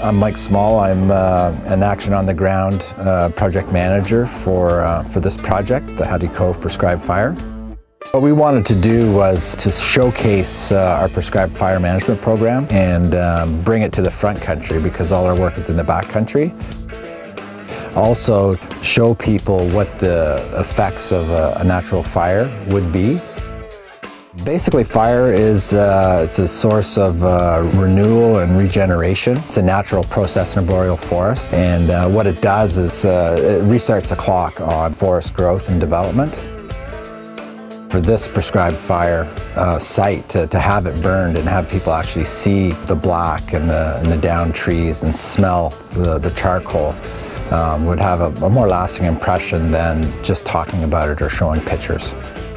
I'm Mike Small. I'm an Action on the Ground project manager for this project, the Hattie Cove Prescribed Fire. What we wanted to do was to showcase our prescribed fire management program and bring it to the front country, because all our work is in the back country. Also show people what the effects of a natural fire would be. Basically, fire is it's a source of renewal and regeneration. It's a natural process in a boreal forest, and what it does is it restarts the clock on forest growth and development. For this prescribed fire site, to have it burned and have people actually see the black and the downed trees and smell the charcoal would have a more lasting impression than just talking about it or showing pictures.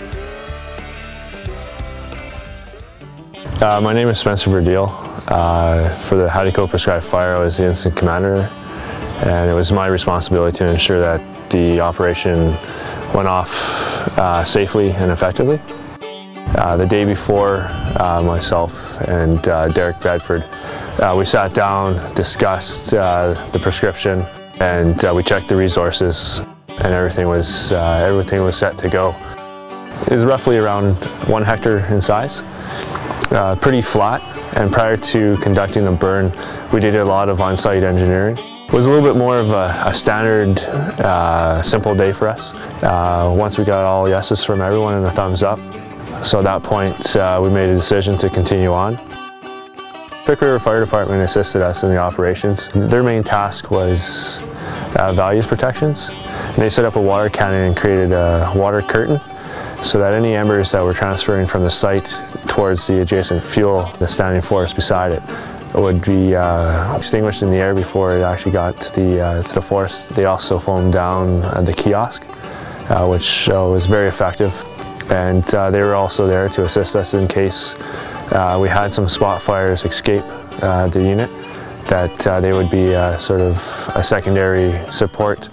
My name is Spencer VERDIEL. For the Hattie Cove Prescribed Fire, I was the incident commander, and it was my responsibility to ensure that the operation went off safely and effectively. The day before, myself and Derek Bedford, we sat down, discussed the prescription, and we checked the resources, and everything was set to go. It was roughly around 1 hectare in size. Pretty flat, and prior to conducting the burn, we did a lot of on-site engineering. It was a little bit more of a standard, simple day for us. Once we got all yeses from everyone and a thumbs up, so at that point we made a decision to continue on. Pick River Fire Department assisted us in the operations. Their main task was values protections. And they set up a water cannon and created a water curtain, so that any embers that were transferring from the site towards the adjacent fuel, the standing forest beside it, would be extinguished in the air before it actually got to the forest. They also foamed down the kiosk, which was very effective. And they were also there to assist us in case we had some spot fires escape the unit, that they would be sort of a secondary support.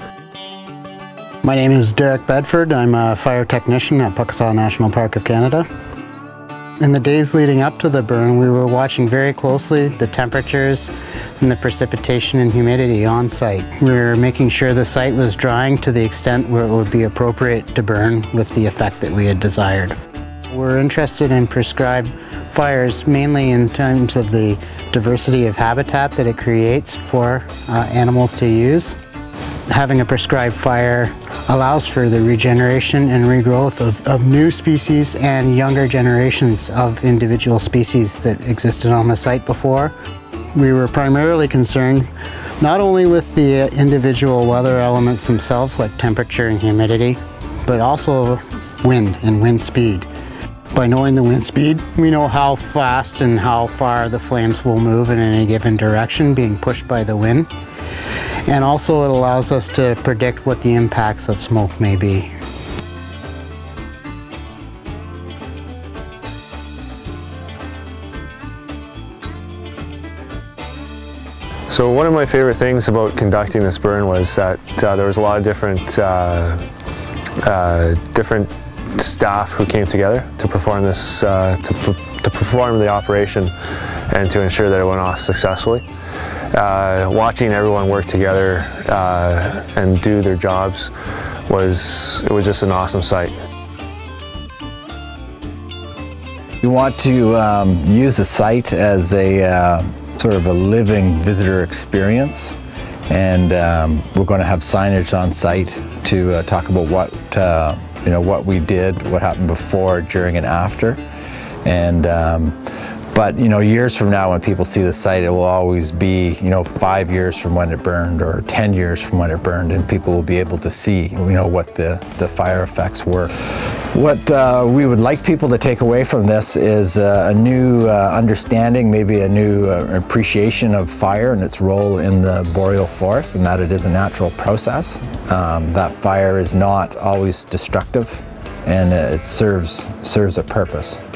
My name is Derek Bedford. I'm a fire technician at Pukaskwa National Park of Canada. In the days leading up to the burn, we were watching very closely the temperatures and the precipitation and humidity on site. We were making sure the site was drying to the extent where it would be appropriate to burn with the effect that we had desired. We're interested in prescribed fires mainly in terms of the diversity of habitat that it creates for animals to use. Having a prescribed fire allows for the regeneration and regrowth of new species and younger generations of individual species that existed on the site before. We were primarily concerned not only with the individual weather elements themselves, like temperature and humidity, but also wind and wind speed. By knowing the wind speed, we know how fast and how far the flames will move in any given direction, being pushed by the wind. And also it allows us to predict what the impacts of smoke may be. So one of my favorite things about conducting this burn was that there was a lot of different staff who came together to perform this, to perform the operation and to ensure that it went off successfully. Watching everyone work together and do their jobs was just an awesome sight. We want to use the site as a sort of a living visitor experience, and we're going to have signage on site to talk about what we did, what happened before, during, and after. And but years from now, when people see the site, it will always be 5 years from when it burned or 10 years from when it burned, and people will be able to see what the fire effects were. What we would like people to take away from this is a new understanding, maybe a new appreciation of fire and its role in the boreal forest, and that it is a natural process. That fire is not always destructive, and it serves a purpose.